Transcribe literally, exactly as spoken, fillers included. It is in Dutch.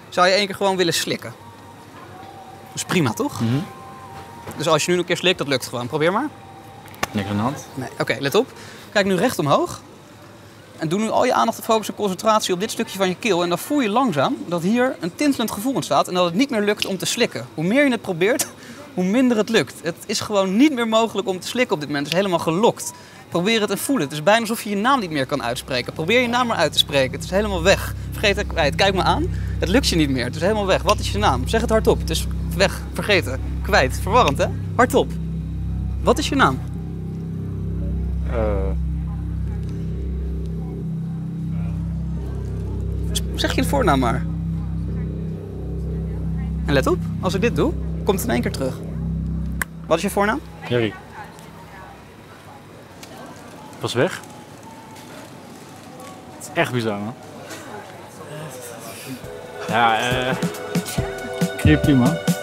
zou je één keer gewoon willen slikken. Dat is prima, toch? Mm-hmm. Dus als je nu een keer slikt, dat lukt gewoon. Probeer maar. Niks aan de hand. Nee. Oké, okay, let op. Kijk nu recht omhoog. En doe nu al je aandacht, focus en concentratie op dit stukje van je keel. En dan voel je langzaam dat hier een tintelend gevoel ontstaat. En dat het niet meer lukt om te slikken. Hoe meer je het probeert, hoe minder het lukt. Het is gewoon niet meer mogelijk om te slikken op dit moment. Het is helemaal gelokt. Probeer het en voel het. Het is bijna alsof je je naam niet meer kan uitspreken. Probeer je naam maar uit te spreken. Het is helemaal weg. Vergeet het kwijt. Kijk me aan. Het lukt je niet meer. Het is helemaal weg. Wat is je naam? Zeg het hardop. Het is weg. Vergeten. Kwijt. Verwarrend, hè? Hardop. Wat is je naam? Uh... Zeg je de voornaam maar. En let op. Als ik dit doe, komt het in één keer terug. Wat is je voornaam? Jerry. Was weg. Het is echt bizar, man. Ja, eh... Uh... prima.